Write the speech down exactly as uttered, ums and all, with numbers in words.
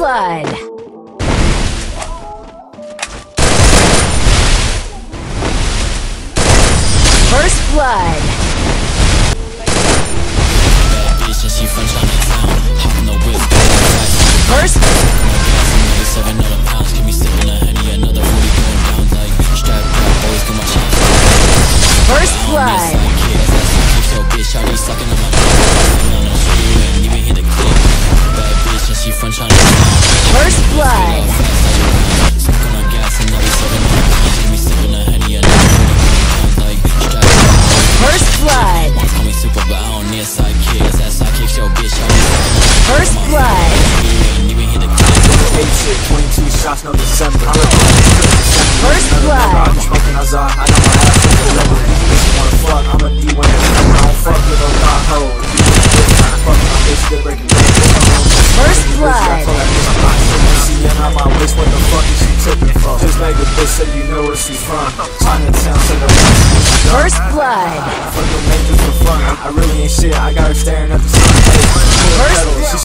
blood. First blood. Bad bitch and she from Chinatown. Hop in the whip, First seven other pounds. Give me sipping a honey, another forty going down like strap up. Always get my shots. First blood. So bitch, shawty sucking on my dick. On the street, ain't even hit a click. Bad bitch and she from Chinatown. First blood. Smoking on gas and now we seven other pounds. Give me sipping a honey, another forty going down like strap up. First blood. Call me super, but I don't need a sidekick. That sidekick, yo bitch, shawty sucking on my dick. First blood. Ain't even hit a click. Eight shit, twenty-two shots, no December. First blood. I'm smoking outside, I know my ass is a level. Bitch, you wanna fuck, I'm a D one. I don't fuck with no dog hoes. Fuck my bitch, they breaking legs. First blood. See, I'm out my waist, what the fuck is she tripping for? Just like the bitch said you know where she from. Chinatown, say the rest. First blood. Fuck the majors for fun. I really ain't shit, I got her staring at the